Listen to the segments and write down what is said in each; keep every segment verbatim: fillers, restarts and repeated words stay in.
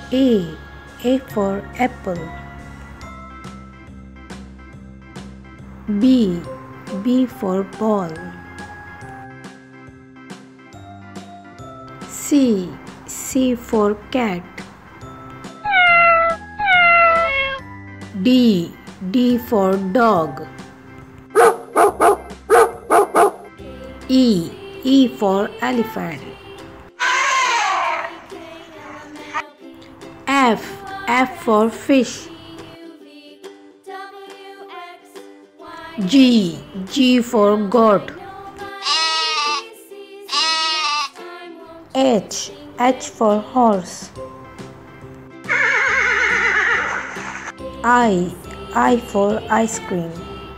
A. A for apple. B. B for ball. C. C for cat. D. D for dog. E. E for elephant. F. F for fish. G. G for goat. H. H for horse. I. I for ice cream.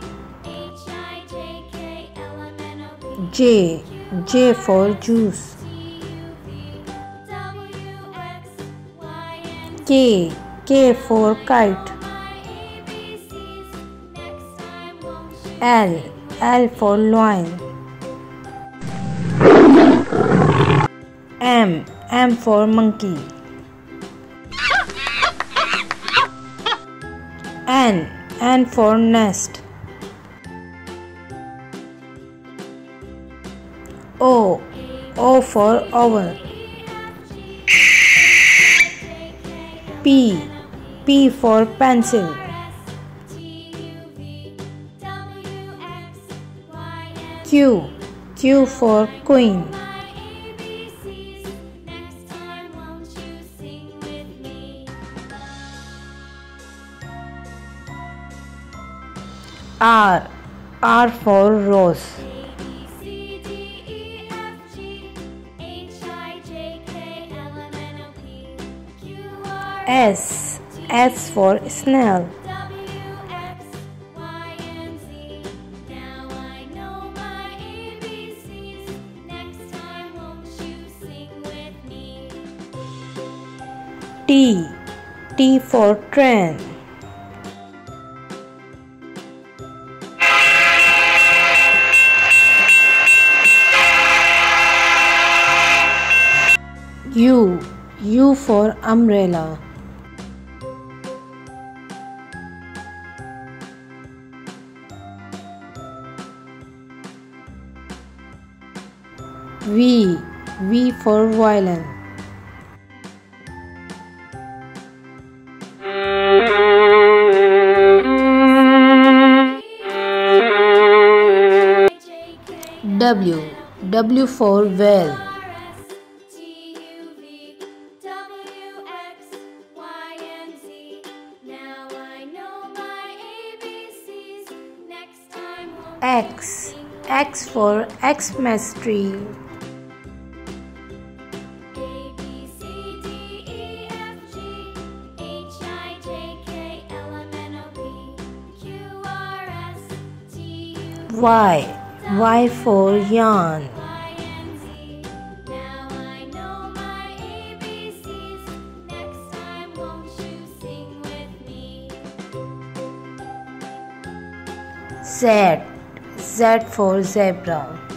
J. J for juice. K. K for kite. L. L for lion. M. M for monkey. N. N for nest. O. O for owl. P. P for pencil. Q. Q for queen. R. R for rose. S. S for snail. T. T for train. U. U for umbrella. V. V for violin. W. W for whale. X. X for Xmas tree. Y. Y for yarn. Z. Z for zebra.